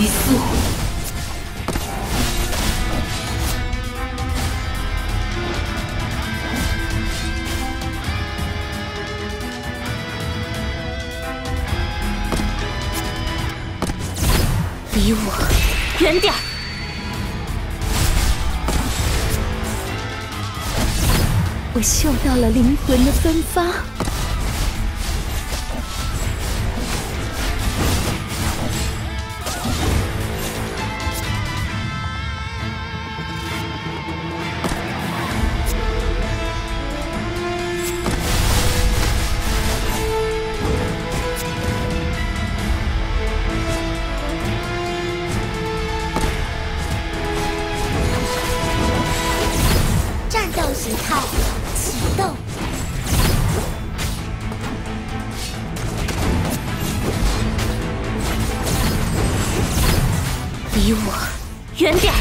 宿。离我远点儿！ 我嗅到了灵魂的芬芳。 形态启动， 离我远点！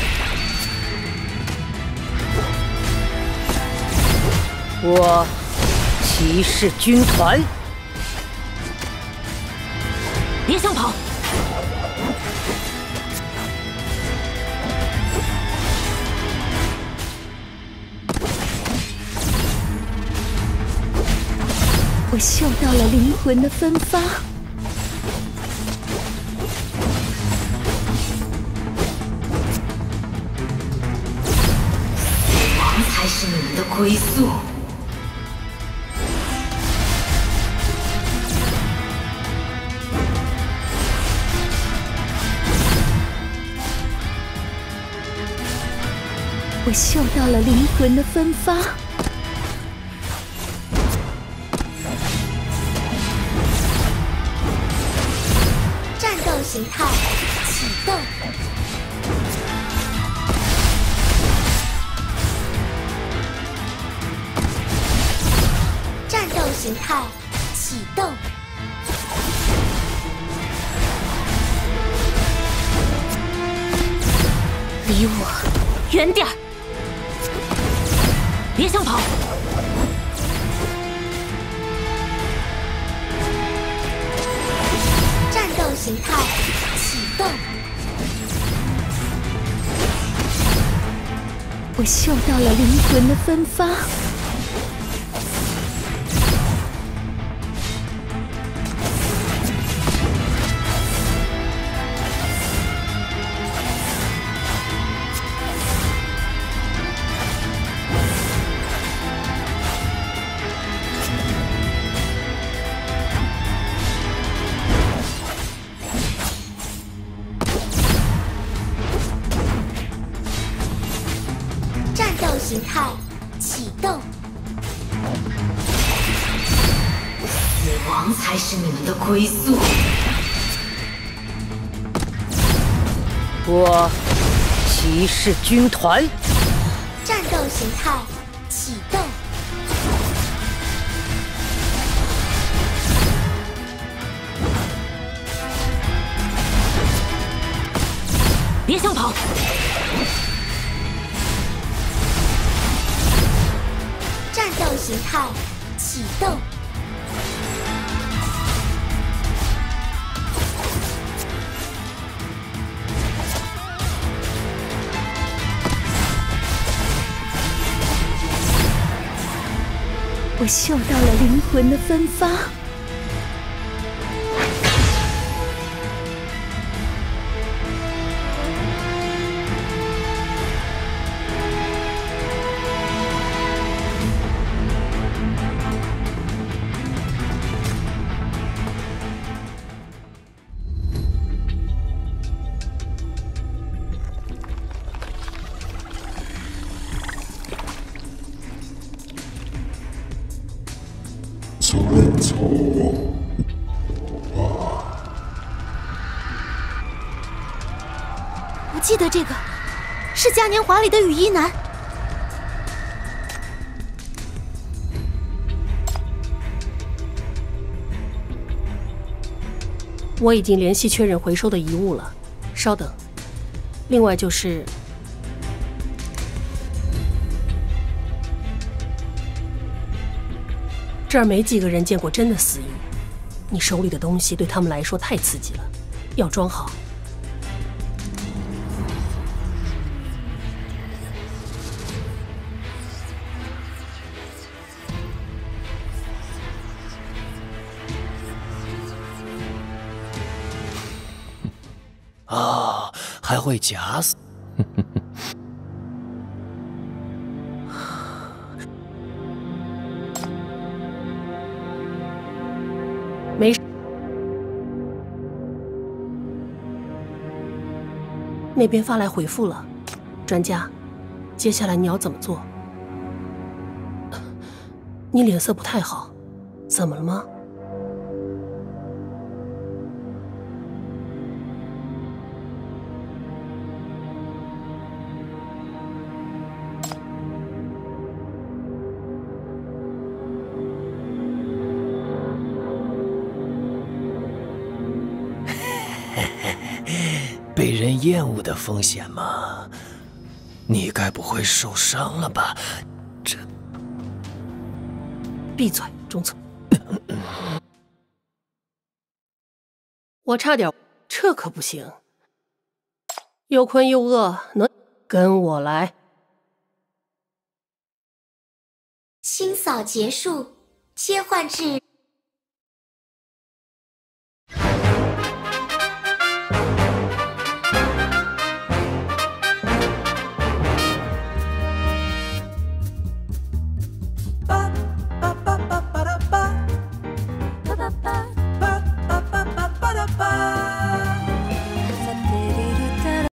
我骑士军团，别想跑！ 我嗅到了灵魂的芬芳。 死亡才是你们的归宿。 我嗅到了灵魂的芬芳。 形态启动，战斗形态启动， 离我远点儿！ 别想跑！ 形态启动， 我嗅到了灵魂的芬芳。 形态启动， 死亡才是你们的归宿。我骑士军团， 战斗形态启动， 别想跑！ 战斗形态启动， 我嗅到了灵魂的芬芳。 我记得这个，是嘉年华里的雨衣男。 我已经联系确认回收的遗物了，稍等。另外就是，这儿没几个人见过真的死鱼，你手里的东西对他们来说太刺激了，要装好。 还会假死。 没事。那边发来回复了，专家，接下来你要怎么做？你脸色不太好，怎么了吗？ 被人厌恶的风险吗？你该不会受伤了吧？这…… 闭嘴，中村！我差点，这可不行。又困又饿，能跟我来？ 清扫结束，切换至